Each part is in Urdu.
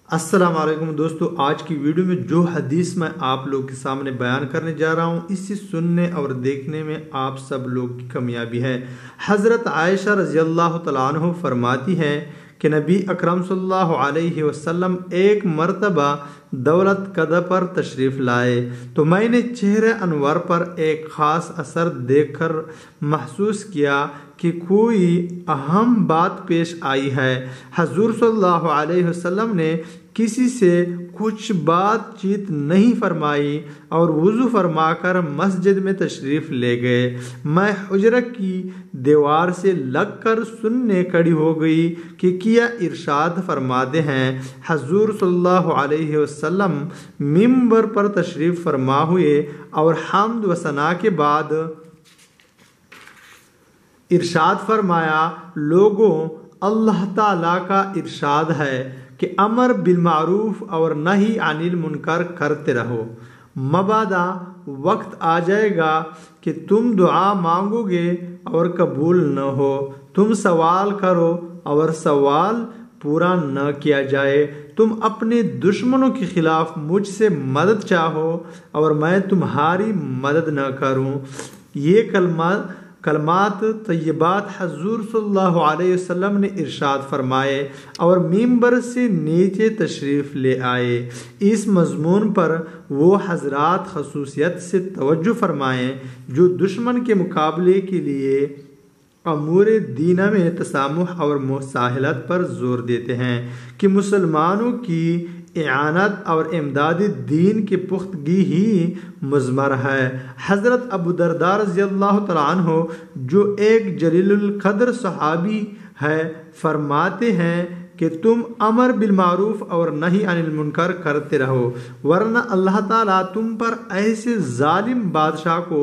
السلام علیکم دوستو، آج کی ویڈیو میں جو حدیث میں آپ لوگ کے سامنے بیان کرنے جا رہا ہوں، اسی سننے اور دیکھنے میں آپ سب لوگ کی کامیابی ہے۔ حضرت عائشہ رضی اللہ تعالیٰ عنہ فرماتی ہے کہ نبی اکرم صلی اللہ علیہ وسلم ایک مرتبہ دولت قدہ پر تشریف لائے تو میں نے چہرے انور پر ایک خاص اثر دیکھ کر محسوس کیا کہ کوئی اہم بات پیش آئی ہے۔ حضور صلی اللہ علیہ وسلم نے کسی سے کچھ بات چیت نہیں فرمائی اور وضو فرما کر مسجد میں تشریف لے گئے۔ میں حجرہ کی دیوار سے لگ کر سننے کھڑی ہو گئی کہ کیا ارشاد فرماتے ہیں۔ حضور صلی اللہ علیہ وسلم منبر پر تشریف فرما ہوئے اور حمد و ثنا کے بعد ارشاد فرمایا، لوگوں، اللہ تعالیٰ کا ارشاد ہے کہ امر بالمعروف اور نہی عن المنکر کرتے رہو، مبادا وقت آ جائے گا کہ تم دعا مانگو گے اور قبول نہ ہو، تم سوال کرو اور سوال پورا نہ کیا جائے، تم اپنے دشمنوں کے خلاف مجھ سے مدد چاہو اور میں تمہاری مدد نہ کروں۔ یہ کلمات طیبات حضور صلی اللہ علیہ وسلم نے ارشاد فرمائے اور منبر سے نیچے تشریف لے آئے۔ اس مضمون پر وہ حضرات خصوصیت سے توجہ فرمائیں جو دشمن کے مقابلے کے لیے امور دینہ میں تسامح اور مساہلت پر زور دیتے ہیں کہ مسلمانوں کی اعانت اور امداد دین کی پختگی ہی مضمر ہے۔ حضرت ابو درداء رضی اللہ تعالیٰ عنہ جو ایک جلیل القدر صحابی ہے، فرماتے ہیں کہ تم امر بالمعروف اور نہی عن المنکر کرتے رہو، ورنہ اللہ تعالیٰ تم پر ایسے ظالم بادشاہ کو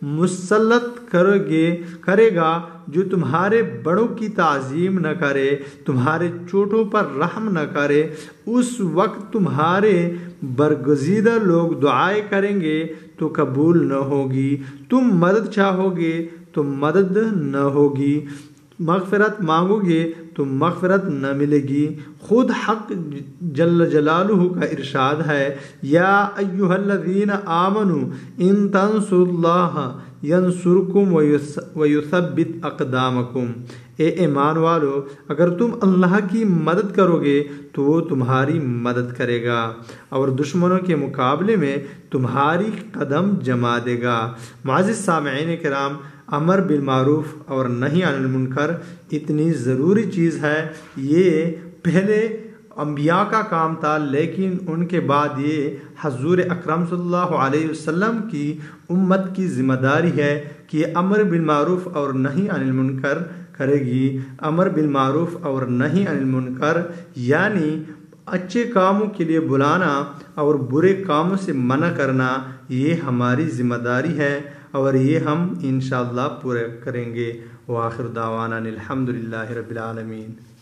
مسلط کرے گا جو تمہارے بڑوں کی تعظیم نہ کرے، تمہارے چھوٹوں پر رحم نہ کرے۔ اس وقت تمہارے برگزیدہ لوگ دعائیں کریں گے تو قبول نہ ہوگی، تم مدد چاہو گے تو مدد نہ ہوگی، مغفرت مانگو گے تو مغفرت نہ ملے گی۔ خود حق جل جلالہ کا ارشاد ہے، یا ایھا الذین آمنوا ان تنصروا اللہ ینصرکم ویثبت اقدامکم۔ اے ایمان والو، اگر تم اللہ کی مدد کرو گے تو وہ تمہاری مدد کرے گا اور دشمنوں کے مقابلے میں تمہاری قدم جما دے گا۔ معزز سامعین کرام، امر بالمعروف اور نہی عن المنکر اتنی ضروری چیز ہے۔ یہ پہلے انبیاء کا کام تھا، لیکن ان کے بعد یہ حضور اکرم صلی اللہ علیہ وسلم کی امت کی ذمہ داری ہے کہ یہ امر بالمعروف اور نہی عن المنکر کرے گی۔ امر بالمعروف اور نہی عن المنکر یعنی اچھے کاموں کے لیے بلانا اور برے کاموں سے منع کرنا، یہ ہماری ذمہ داری ہے اور یہ ہم انشاءاللہ پورے کریں گے۔ وآخر دعوانا الحمدللہ رب العالمین۔